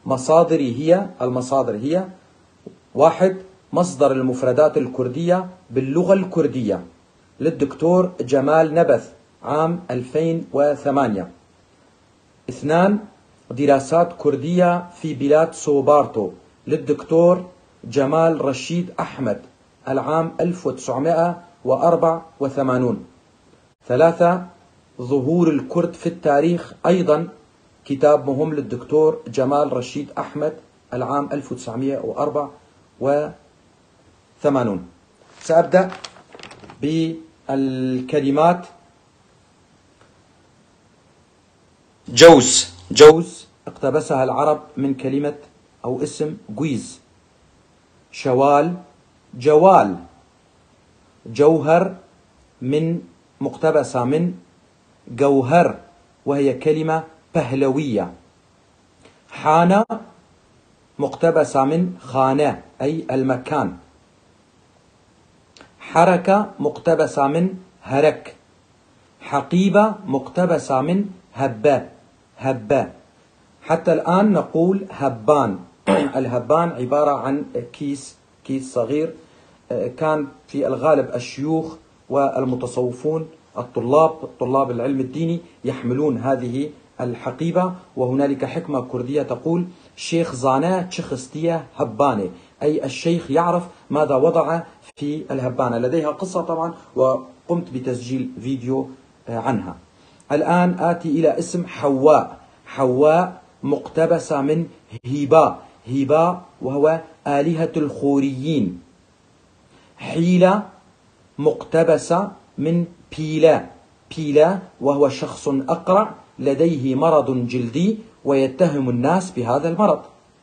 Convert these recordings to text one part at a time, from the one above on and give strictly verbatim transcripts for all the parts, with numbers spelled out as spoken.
مصادري هي المصادر هي واحد مصدر المفردات الكردية باللغة الكردية للدكتور جمال نبث عام ألفين وثمانية. اثنان دراسات كردية في بلاد سوبارتو للدكتور جمال رشيد أحمد العام ألف وتسعمائة وأربعة وثمانين. ثلاثة ظهور الكرد في التاريخ أيضا كتاب مهم للدكتور جمال رشيد أحمد العام ألف وتسعمائة وأربعة وثمانين. سأبدأ بالكلمات. جوز جوز اقتبسها العرب من كلمة أو اسم جويز. شوال جوال. جوهر من مقتبسة من جوهر وهي كلمة بهلوية. حانة مقتبسة من خانة أي المكان. حركة مقتبسة من هرك. حقيبة مقتبسة من هبة هبة. حتى الآن نقول هبان. الهبان عبارة عن كيس كيس صغير، كان في الغالب الشيوخ والمتصوفون الطلاب طلاب العلم الديني يحملون هذه الحقيبة، وهنالك حكمة كردية تقول شيخ زانا تشخستية هبانة، أي الشيخ يعرف ماذا وضع في الهبانة. لديها قصة طبعا وقمت بتسجيل فيديو عنها. الآن آتي إلى اسم حواء. حواء مقتبسة من هيباء. هيباء وهو آلهة الخوريين. حيلة مقتبسة من بيلا. بيلا وهو شخص أقرع لديه مرض جلدي ويتهم الناس بهذا المرض.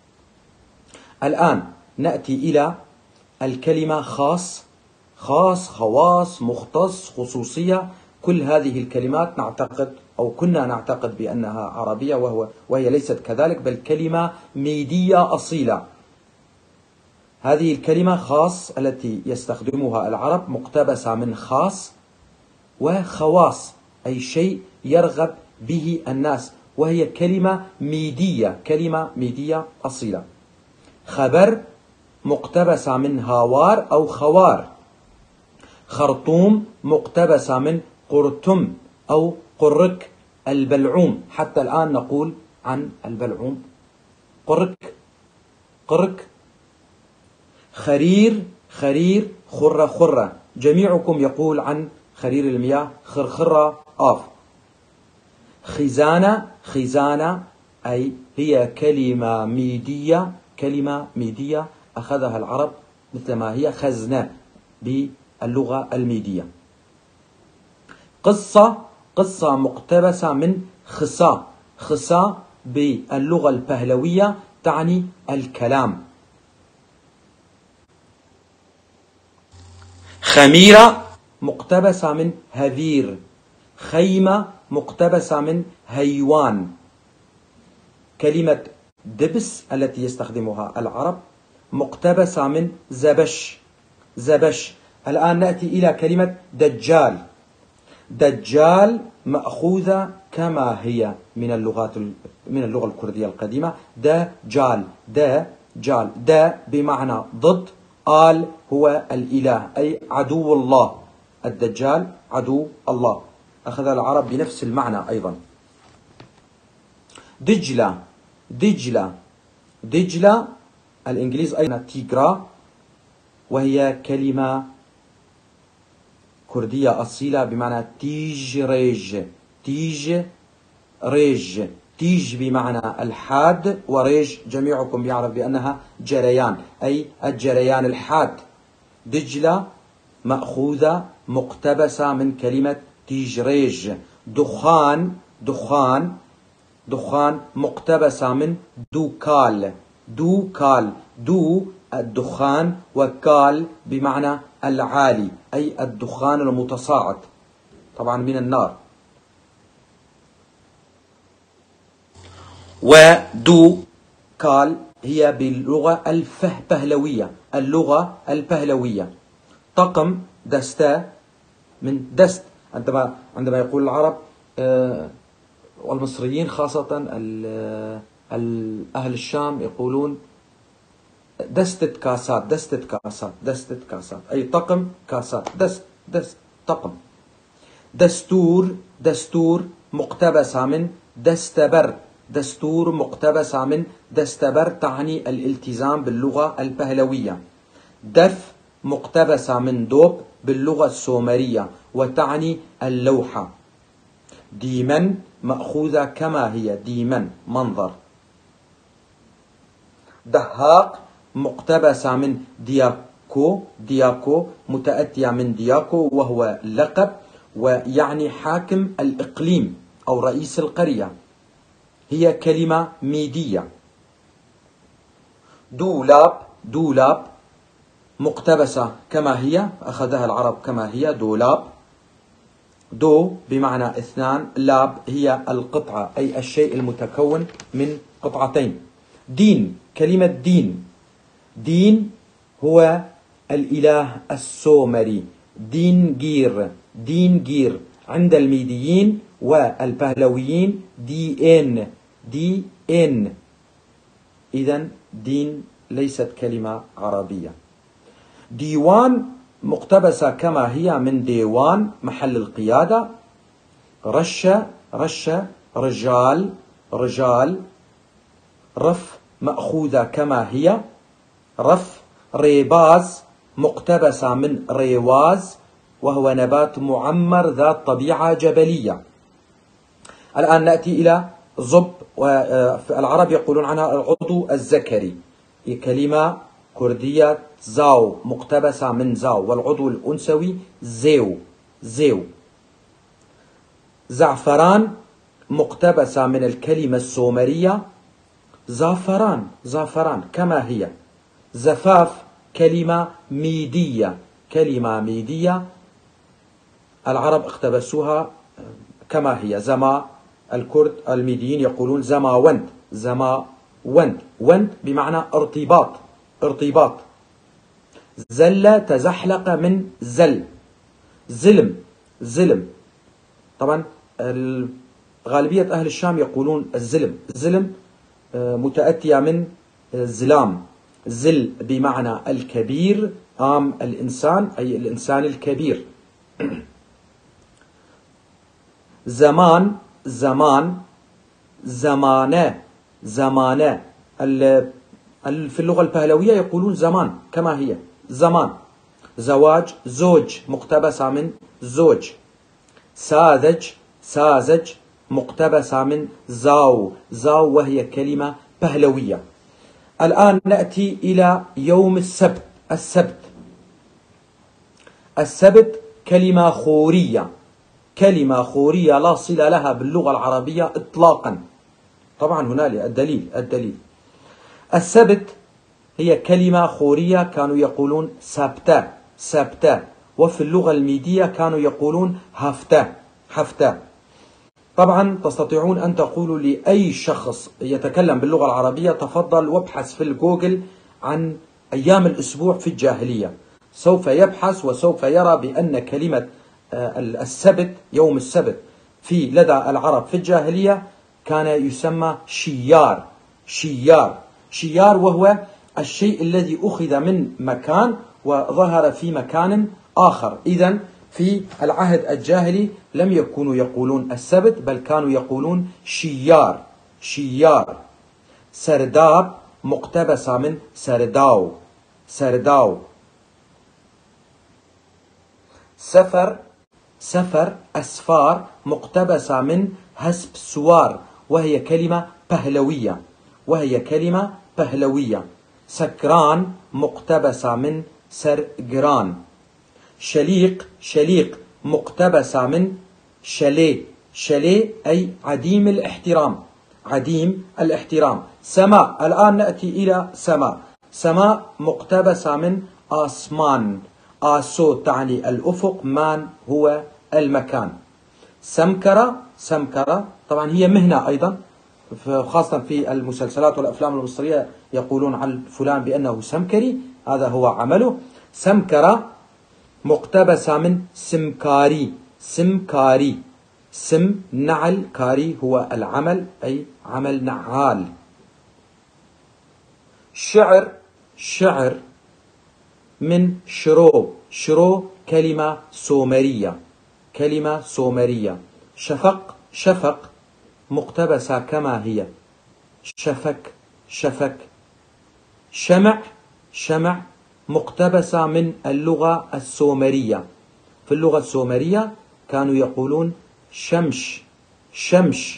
الآن نأتي إلى الكلمة خاص. خاص، خواص، مختص، خصوصية، كل هذه الكلمات نعتقد أو كنا نعتقد بأنها عربية وهو وهي ليست كذلك، بل كلمة ميدية أصيلة. هذه الكلمة خاص التي يستخدمها العرب مقتبسة من خاص وخواص أي شيء يرغب به الناس، وهي كلمة ميدية كلمة ميدية أصيلة. خبر مقتبسة من هاوار أو خوار. خرطوم مقتبسة من قرتم أو قرك. البلعوم حتى الآن نقول عن البلعوم قرك قرك. خرير خرير خرة خرة. جميعكم يقول عن خرير المياه خرخرة آف. خزانة خزانة أي هي كلمة ميدية كلمة ميدية أخذها العرب مثل ما هي خزنة باللغة الميدية. قصة قصة مقتبسة من خصا. خصا باللغة البهلوية تعني الكلام. خميرة مقتبسة من هذير. خيمة مقتبسة من هيوان. كلمة دبس التي يستخدمها العرب مقتبسة من زبش زبش. الآن نأتي إلى كلمة دجال. دجال مأخوذة كما هي من اللغات من اللغة الكردية القديمة. دجال دجال دا بمعنى ضد، آل هو الإله أي عدو الله. الدجال عدو الله، أخذ العرب بنفس المعنى أيضا. دجلة دجلة دجلة الإنجليز أيضا تيغرا، وهي كلمة كردية أصيلة بمعنى تيج ريج. تيج ريج. تيج بمعنى الحاد، وريج جميعكم يعرف بأنها جريان أي الجريان الحاد. دجلة مأخوذة مقتبسة من كلمة تيجريج. دخان دخان دخان مقتبسة من دوكال. دوكال دو الدخان وكال بمعنى العالي أي الدخان المتصاعد طبعا من النار. ودو كال هي باللغة الفهلوية اللغة البهلوية. طقم دستا من دست. عندما عندما يقول العرب والمصريين خاصة أهل الشام يقولون دستة كاسات، دستة كاسات، دستة كاسات، أي طقم كاسات، دست دست طقم. دستور، دستور مقتبسة من دستبر، دستور مقتبسة من دستبر تعني الالتزام باللغة البهلوية. دف مقتبسة من دوب باللغة السومرية وتعني اللوحة. ديمن مأخوذة كما هي، ديمن منظر. دهاق مقتبسة من دياكو، دياكو متأتية من دياكو وهو لقب ويعني حاكم الإقليم أو رئيس القرية، هي كلمة ميدية. دولاب، دولاب مقتبسة كما هي، أخذها العرب كما هي، دولاب. دو بمعنى اثنان، لاب هي القطعة أي الشيء المتكون من قطعتين. دين، كلمة دين، دين هو الإله السومري، دين جير، دين جير عند الميديين والبهلويين دي ان، دي ان. إذن دين ليست كلمة عربية. ديوان مقتبسة كما هي من ديوان محل القيادة. رشة، رشة رجال، رجال. رف مأخوذة كما هي، رف. ريباز مقتبسة من ريواز وهو نبات معمر ذات طبيعة جبلية. الآن نأتي إلى ظب، والعرب يقولون عنها العضو الذكري، كلمة كردية زاو مقتبسة من زاو، والعضو الأنثوي زيو، زيو. زعفران مقتبسة من الكلمة السومرية زعفران، زعفران كما هي. زفاف كلمة ميدية، كلمة ميدية العرب اقتبسوها كما هي. زما الكرد الميديين يقولون زما وند، زما وند، وند بمعنى ارتباط، ارتباط. زل تزحلق من زل. زلم، زلم. طبعا غالبية أهل الشام يقولون الزلم، زلم متأتية من زلام. زل بمعنى الكبير، آم الإنسان أي الإنسان الكبير. زمان، زمان. زمانة، زمانة. في اللغة البهلوية يقولون زمان كما هي، زمان. زواج، زوج مقتبسة من زوج. ساذج، ساذج مقتبسة من زاو، زاو وهي كلمة بهلوية. الآن نأتي إلى يوم السبت. السبت، السبت كلمة خورية، كلمة خورية لا صلة لها باللغة العربية إطلاقا. طبعا هنالك الدليل، الدليل. السبت هي كلمة خورية كانوا يقولون سبتة، سبتة، وفي اللغة الميدية كانوا يقولون هفتة، هفتة. طبعا تستطيعون أن تقولوا لأي شخص يتكلم باللغة العربية تفضل وابحث في الجوجل عن أيام الأسبوع في الجاهلية، سوف يبحث وسوف يرى بأن كلمة السبت، يوم السبت في لدى العرب في الجاهلية كان يسمى شيار، شيار، شيار، وهو الشيء الذي أخذ من مكان وظهر في مكان آخر. إذن في العهد الجاهلي لم يكونوا يقولون السبت بل كانوا يقولون شيار، شيار. سرداب مقتبسة من سرداو، سرداو. سفر، سفر. أسفار مقتبسة من هسب سوار وهي كلمة بهلوية، وهي كلمة بهلوية. سكران مقتبسة من سرجران. شليق، شليق مقتبسة من شلي، شلي أي عديم الاحترام، عديم الاحترام. سماء، الآن نأتي إلى سماء. سماء مقتبسة من آسمان، آسو تعني الأفق، مان هو المكان. سمكرة، سمكرة طبعا هي مهنة أيضا، خاصة في المسلسلات والأفلام المصرية يقولون عن فلان بأنه سمكري، هذا هو عمله. سمكرة مقتبسة من سمكاري، سمكاري. سم نعل، كاري هو العمل أي عمل نعال. شعر شعر من شرو شرو كلمة سومرية كلمة سومرية. شفق شفق مقتبسة كما هي شفك شفك. شمع شمع مقتبسة من اللغة السومرية. في اللغة السومرية كانوا يقولون شمش شمش.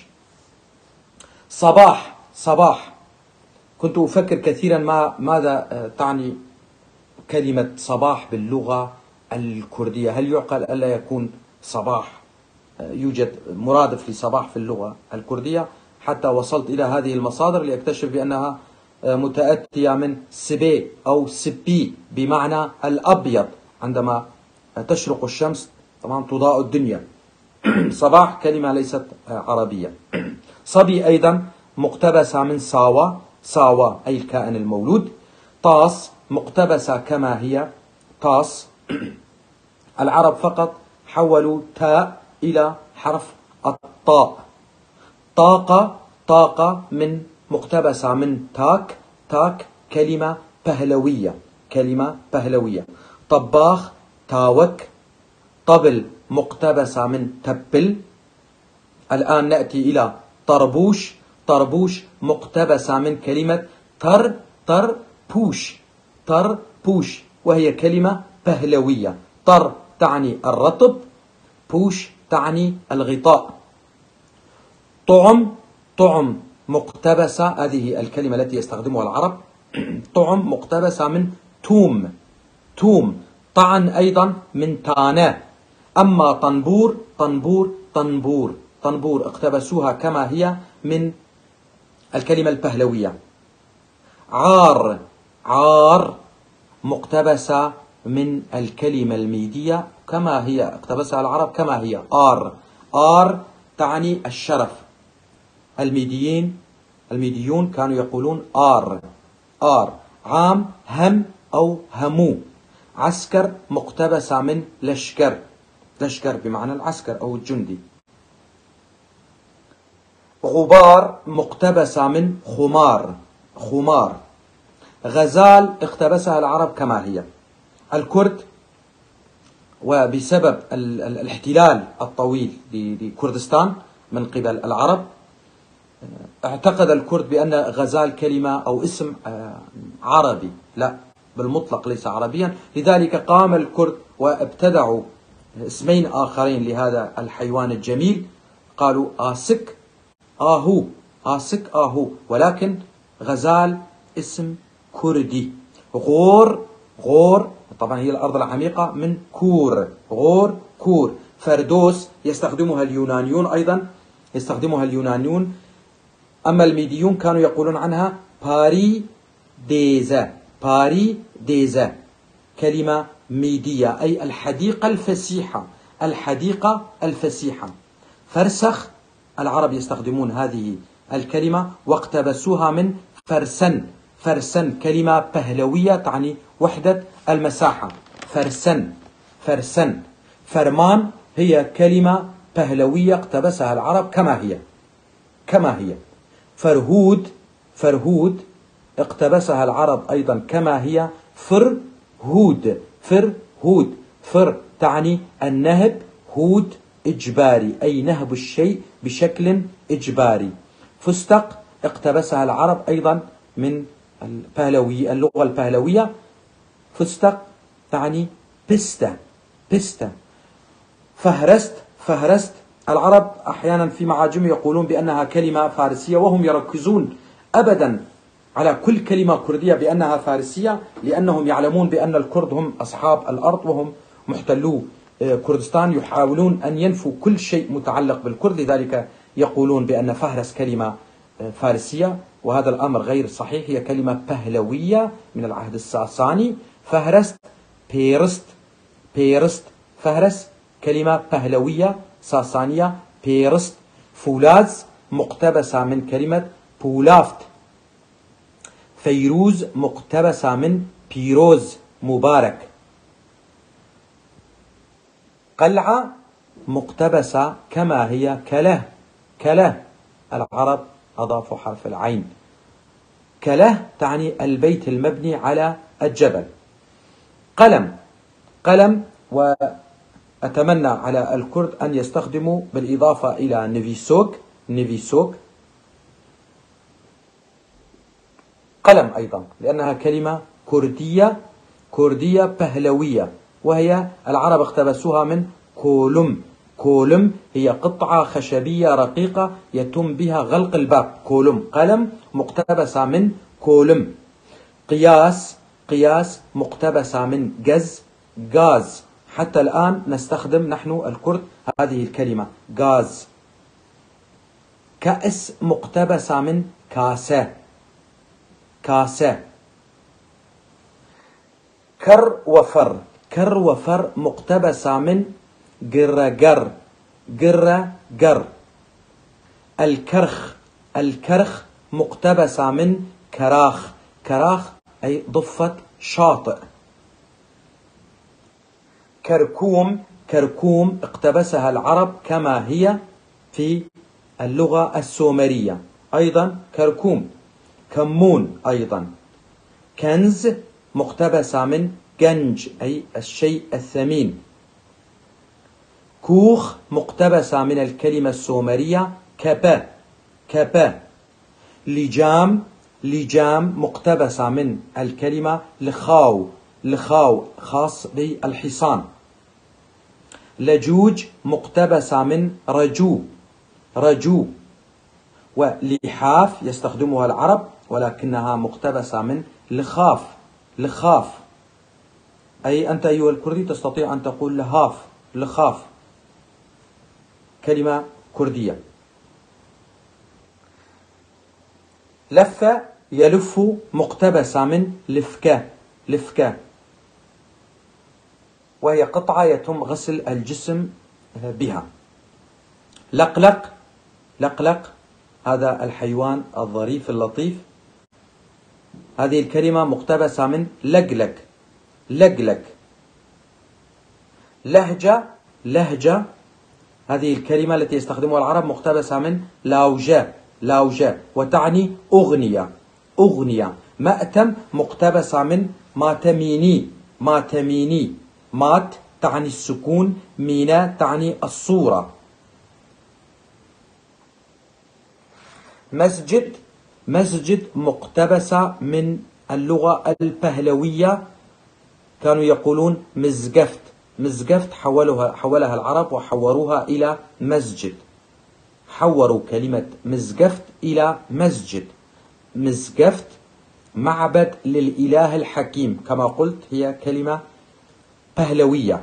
صباح صباح كنت أفكر كثيرا ما ماذا تعني كلمة صباح باللغة الكردية. هل يعقل ألا يكون صباح يوجد مرادف لصباح في اللغة الكردية؟ حتى وصلت إلى هذه المصادر لأكتشف بأنها متأتية من سبي أو سبي بمعنى الأبيض. عندما تشرق الشمس طبعا تضاء الدنيا. صباح كلمة ليست عربية. صبي أيضا مقتبسة من ساوا ساوا أي الكائن المولود. طاس مقتبسة كما هي طاس. العرب فقط حولوا تاء إلى حرف الطاء. طاقة طاقة من مقتبسة من تاك تاك كلمة بهلوية كلمة بهلوية. طباخ تاوك. طبل مقتبسة من تبل. الآن نأتي إلى طربوش طربوش مقتبسة من كلمة تر تر بوش تر بوش وهي كلمة بهلوية. طر تعني الرطب، بوش تعني الغطاء. طعم طعم مقتبسة، هذه الكلمة التي يستخدمها العرب. طعم مقتبسة من توم توم. طعن أيضا من تانا. أما طنبور طنبور طنبور طنبور اقتبسوها كما هي من الكلمة البهلوية. عار عار مقتبسة من الكلمة الميدية كما هي اقتبسها العرب كما هي آر. آر تعني الشرف. الميديين الميديون كانوا يقولون آر آر. عام هم أو همو. عسكر مقتبسة من لشكر لشكر بمعنى العسكر أو الجندي. غبار مقتبسة من خمار خمار. غزال اقتبسها العرب كما هي. الكرد وبسبب الاحتلال الطويل لكردستان من قبل العرب اعتقد الكرد بأن غزال كلمة أو اسم عربي. لا، بالمطلق ليس عربيا. لذلك قام الكرد وابتدعوا اسمين آخرين لهذا الحيوان الجميل. قالوا آسك آهو آسك آهو، ولكن غزال اسم كردي. غور غور طبعا هي الأرض العميقة من كور غور كور. فردوس يستخدمها اليونانيون أيضا يستخدمها اليونانيون. أما الميديون كانوا يقولون عنها باري ديزا باري ديزا كلمة ميدية أي الحديقة الفسيحة الحديقة الفسيحة. فرسخ العرب يستخدمون هذه الكلمة واقتبسوها من فرسن فرسن كلمة بهلوية تعني وحدة المساحة. فرسن فرسن. فرمان هي كلمة بهلوية اقتبسها العرب كما هي كما هي. فرهود فرهود اقتبسها العرب أيضا كما هي. فرهود فرهود. فر تعني النهب، هود إجباري أي نهب الشيء بشكل إجباري. فستق اقتبسها العرب أيضا من البهلوية اللغة البهلوية. فستق تعني بستة بستة. فهرست فهرست العرب أحيانا في معاجم يقولون بأنها كلمة فارسية، وهم يركزون أبدا على كل كلمة كردية بأنها فارسية، لأنهم يعلمون بأن الكرد هم أصحاب الأرض وهم محتلو كردستان. يحاولون أن ينفوا كل شيء متعلق بالكرد، لذلك يقولون بأن فهرس كلمة فارسية، وهذا الأمر غير صحيح. هي كلمة بهلوية من العهد الساساني. فهرست بيرست بيرست. فهرس كلمة بهلوية ساسانية بيرست. فولاز مقتبسة من كلمة بولافت. فيروز مقتبسة من بيروز مبارك. قلعة مقتبسة كما هي كله كله. العرب أضافوا حرف العين. كله تعني البيت المبني على الجبل. قلم، قلم، وأتمنى على الكرد أن يستخدموا بالإضافة إلى نيفيسوك، نيفيسوك قلم أيضا، لأنها كلمة كردية، كردية بهلوية، وهي العرب اقتبسوها من كولم. كولم هي قطعة خشبية رقيقة يتم بها غلق الباب. كولم قلم مقتبسة من كولم. قياس، قياس مقتبسة من جز، غاز. حتى الآن نستخدم نحن الكرد هذه الكلمة غاز. كأس مقتبسة من كاسة، كاسة. كر وفر، كر وفر مقتبسة من جرجر، جرجر. الكرخ، الكرخ مقتبسة من كراخ، كراخ أي ضفة شاطئ. كركوم، كركوم اقتبسها العرب كما هي في اللغة السومرية أيضا كركوم. كمون أيضا. كنز مقتبسة من جنج أي الشيء الثمين. كوخ مقتبسة من الكلمة السومرية كبا، كبا. لجام، لجام مقتبسة من الكلمة لخاو، لخاو خاص بالحصان. لجوج مقتبسة من رجو، رجو. ولحاف يستخدمها العرب ولكنها مقتبسة من لخاف، لخاف. أي أنت أيها الكردي تستطيع أن تقول لهاف، لخاف، كلمة كردية. لف يلف مقتبسة من لفكة، لفكة، وهي قطعة يتم غسل الجسم بها. لقلق، لقلق هذا الحيوان الظريف اللطيف. هذه الكلمة مقتبسة من لقلق، لقلق. لهجة، لهجة هذه الكلمة التي يستخدمها العرب مقتبسة من لاوجة، لاوجة، وتعني أغنية، أغنية. مأتم مقتبسة من ماتميني، ماتميني. مات تعني السكون، مينا تعني الصورة. مسجد، مسجد مقتبسة من اللغة البهلوية، كانوا يقولون مزقفت، مزقفت حولها حولها العرب وحوروها إلى مسجد، حوروا كلمة مزقفت إلى مسجد. مزقفت معبد للإله الحكيم، كما قلت هي كلمة بهلوية.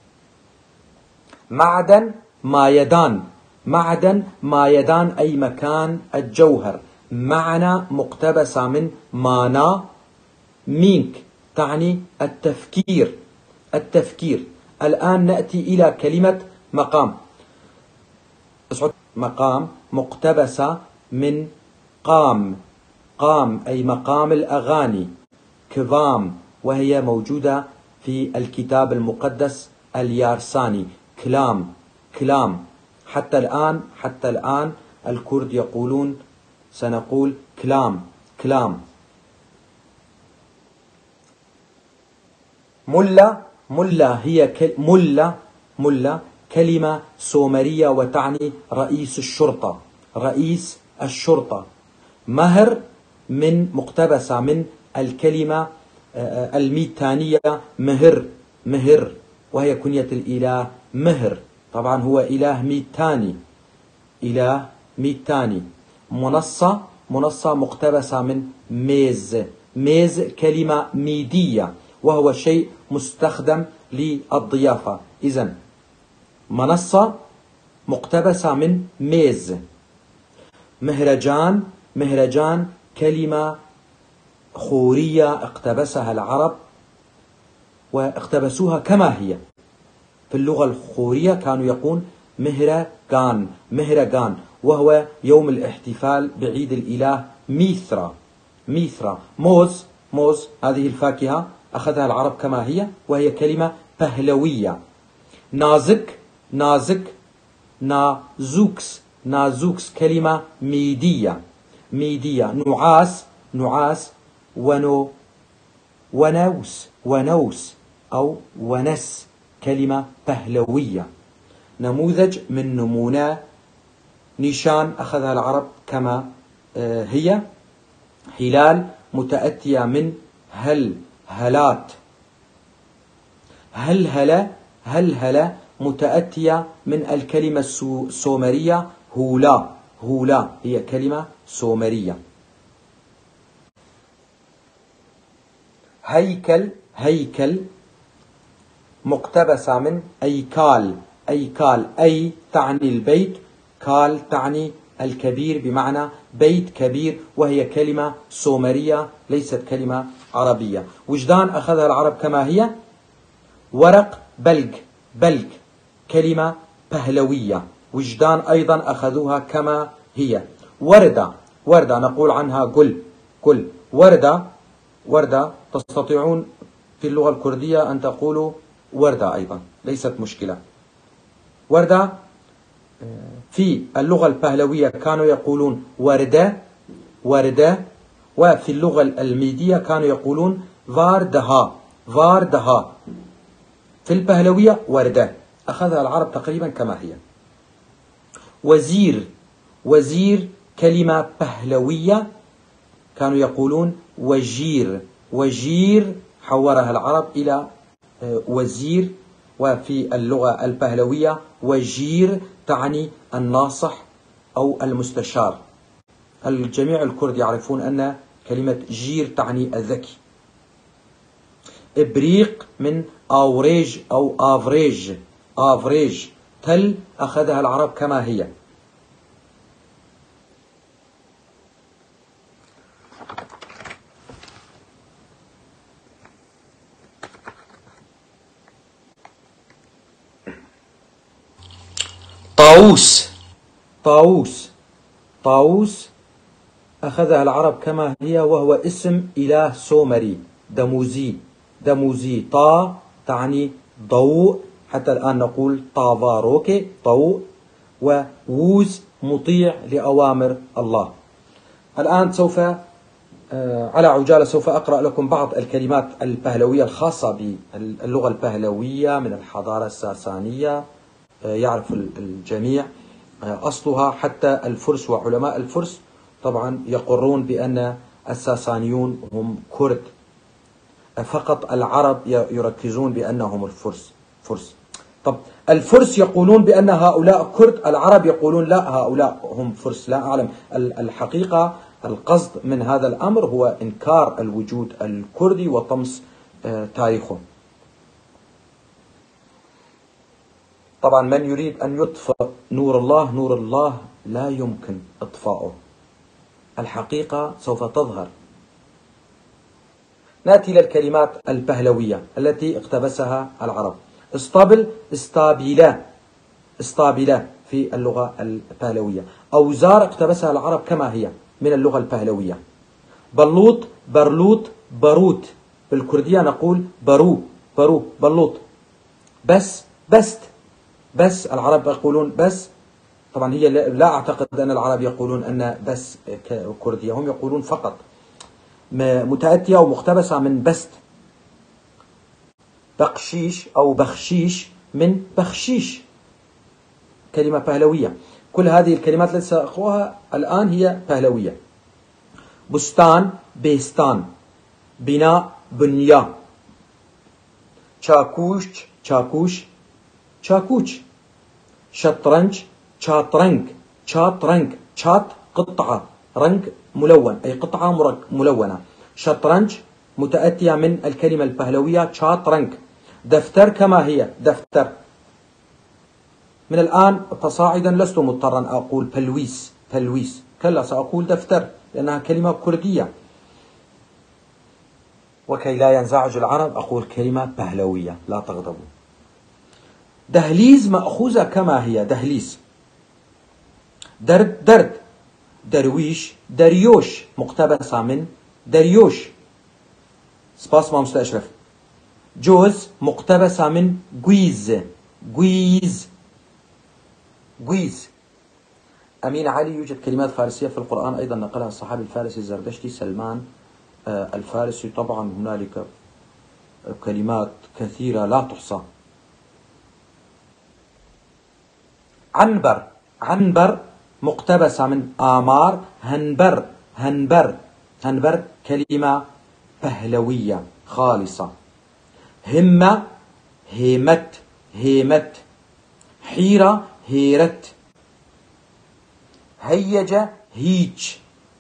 معدن، مايدان، معدن مايدان أي مكان الجوهر. معنى مقتبسة من مانا، مينك تعني التفكير، التفكير. الآن نأتي إلى كلمة مقام. مقام مقتبسة من قام، قام أي مقام الأغاني. كظام وهي موجودة في الكتاب المقدس اليارساني. كلام، كلام. حتى الآن، حتى الآن الكرد يقولون سنقول كلام، كلام. ملا، ملا هي كل... ملا، ملا كلمة سومرية وتعني رئيس الشرطة، رئيس الشرطة. مهر من مقتبسة من الكلمة الميتانية مهر، مهر، وهي كنية الإله مهر. طبعا هو إله ميتاني، إله ميتاني. منصة، منصة مقتبسة من ميز، ميز كلمة ميدية وهو شيء مستخدم للضيافة. إذن منصة مقتبسة من ميز. مهرجان، مهرجان كلمة خورية اقتبسها العرب واقتبسوها كما هي. في اللغة الخورية كانوا يقولون مهرجان، مهرجان، وهو يوم الاحتفال بعيد الإله ميثرا، ميثرا. موز، موز هذه الفاكهة أخذها العرب كما هي وهي كلمة بهلوية. نازك، نازك، نازوكس، نازوكس كلمة ميدية، ميدية. نعاس، نعاس، ونو ونوس ونوس أو ونس، كلمة بهلوية، نموذج من نمونا نيشان أخذها العرب كما هي، هلال متأتية من هل هلات، هل هلا هل هلا متأتية من الكلمة السومرية هولا، هولا هي كلمة سومرية. هيكل هيكل مقتبسة من أيكال، أيكال أي تعني البيت، كال تعني الكبير بمعنى بيت كبير، وهي كلمة سومرية ليست كلمة عربية. وجدان أخذها العرب كما هي. ورق بلق بلق كلمة بهلوية، وجدان أيضا أخذوها كما هي. وردة وردة نقول عنها قل قل وردة وردة، تستطيعون في اللغة الكردية أن تقولوا وردة أيضا، ليست مشكلة. وردة في اللغة البهلوية كانوا يقولون وردة وردة، وفي اللغة الميدية كانوا يقولون واردها واردها. في البهلوية وردة، أخذها العرب تقريبا كما هي. وزير وزير كلمة بهلوية، كانوا يقولون وجير وجير، حورها العرب إلى وزير. وفي اللغة البهلوية وجير تعني الناصح أو المستشار. الجميع الكرد يعرفون أن كلمة جير تعني الذكي. إبريق من أوريج أو آفريج آفريج، تل أخذها العرب كما هي. طاووس طاووس طاووس أخذها العرب كما هي، وهو اسم إله سومري دموزي دموزي. طا تعني ضوء، حتى الآن نقول طافاروكي ضوء، ووز مطيع لأوامر الله. الآن سوف على عجالة سوف أقرأ لكم بعض الكلمات البهلوية الخاصة باللغة البهلوية من الحضارة الساسانية. يعرف الجميع أصلها، حتى الفرس وعلماء الفرس طبعا يقرون بأن الساسانيون هم كرد، فقط العرب يركزون بأنهم الفرس فرس. طب الفرس يقولون بأن هؤلاء كرد، العرب يقولون لا هؤلاء هم فرس. لا أعلم الحقيقة. القصد من هذا الأمر هو إنكار الوجود الكردي وطمس تاريخه. طبعا من يريد أن يطفئ نور الله، نور الله لا يمكن إطفاؤه، الحقيقة سوف تظهر. نأتي للكلمات البهلوية التي اقتبسها العرب. اسطبل استابيلا استابيلا في اللغة البهلوية. أوزار اقتبسها العرب كما هي من اللغة البهلوية. بلوط برلوط باروت، بالكردية نقول برو برو بلوط. بس بست بس، العرب يقولون بس. طبعا هي لا أعتقد أن العرب يقولون أن بس كردية، هم يقولون فقط، متأتية ومقتبسة من بست. بقشيش أو بخشيش من بخشيش، كلمة بهلوية. كل هذه الكلمات التي سأقرأها الآن هي بهلوية. بستان بيستان، بناء بنيا، شاكوش شاكوش شاكوش، شطرنج شاطرنج شاطرنج، شاط قطعة، رنج ملون أي قطعة ملونة. شطرنج متأتية من الكلمة البهلوية شاطرنج. دفتر كما هي دفتر. من الآن فصاعدا لست مضطرا أقول بلويس بلويس، كلا سأقول دفتر لأنها كلمة كردية. وكي لا ينزعج العرب أقول كلمة بهلوية، لا تغضبوا. دهليز مأخوذة كما هي دهليز. درد درد. درويش دريوش مقتبسة من دريوش. سباس ما مستأشرف. جوز مقتبسة من جويز جويز جويز. أمين علي يوجد كلمات فارسية في القرآن أيضا نقلها الصحابي الفارسي الزردشتي سلمان الفارسي. طبعا هنالك كلمات كثيرة لا تحصى. عنبر، عنبر مقتبسة من آمار. هنبر، هنبر، هنبر كلمة پهلوية خالصة. همة، هيمت، هيمت. حيرة، هيرت. هيجة، هيج.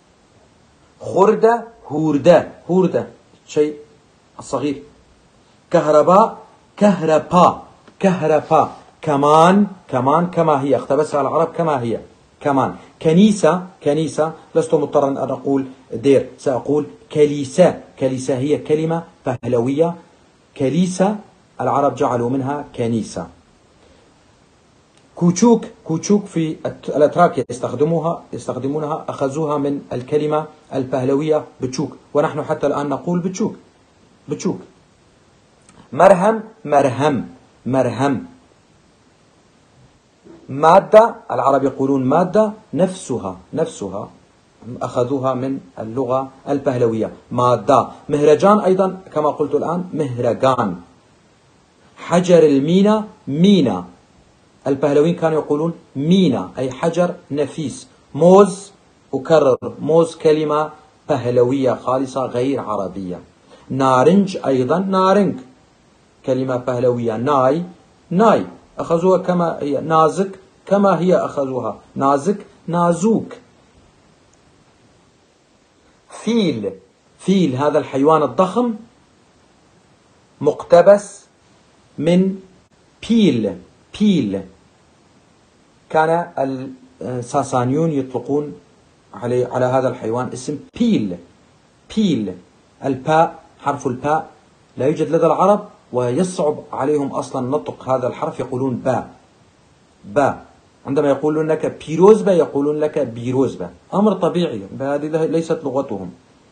خردة، هوردة، هوردة شيء صغير. كهرباء، كهرباء، كهرباء. كمان، كمان كما هي، اقتبسها العرب كما هي، كمان. كنيسة، كنيسة لست مضطرا أن أقول دير، سأقول كليسة، كليسة هي كلمة پهلوية. كليسة العرب جعلوا منها كنيسة. كوچوك، كوچوك في الأتراك يستخدموها يستخدمونها أخذوها من الكلمة الپهلوية بچوك، ونحن حتى الآن نقول بچوك، بچوك. مرهم، مرهم، مرهم. مادة العرب يقولون مادة نفسها، نفسها أخذوها من اللغة الپهلوية مادة. مهرجان أيضا كما قلت الآن مهرجان. حجر المينا، مينا الپهلويين كانوا يقولون مينا أي حجر نفيس. موز، أكرر موز كلمة پهلوية خالصة غير عربية. نارنج أيضا نارنج كلمة پهلوية. ناي، ناي أخذوها كما هي. نازك كما هي أخذوها. نازك، نازوك. فيل، فيل هذا الحيوان الضخم مقتبس من بيل، بيل. كان الساسانيون يطلقون على على هذا الحيوان اسم بيل، بيل. الباء، حرف الباء لا يوجد لدى العرب ويصعب عليهم أصلا نطق هذا الحرف، يقولون باء، باء. عندما يقولون لك بيروزبا يقولون لك بيروزبا، أمر طبيعي، هذه ليست لغتهم.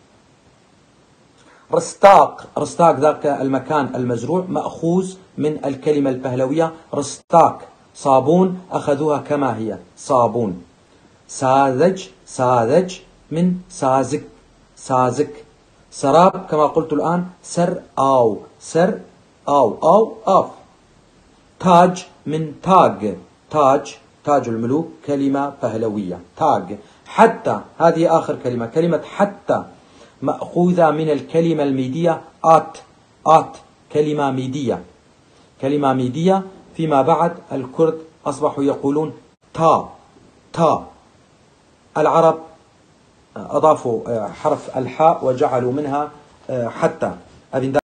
رستاق، رستاق ذاك المكان المزروع مأخوذ من الكلمة الپهلوية رستاق. صابون أخذوها كما هي، صابون. ساذج، ساذج من سازك، سازك. سراب كما قلت الآن سر آو، سر آو، أو آف. تاج من تاج، تاج، تاج الملوك كلمة پهلوية، تاج. حتى هذه آخر كلمة، كلمة حتى مأخوذة من الكلمة الميدية آت، آت كلمة ميدية، كلمة ميدية. فيما بعد الكرد أصبحوا يقولون تا، تا. العرب أضافوا حرف الحاء وجعلوا منها حتى.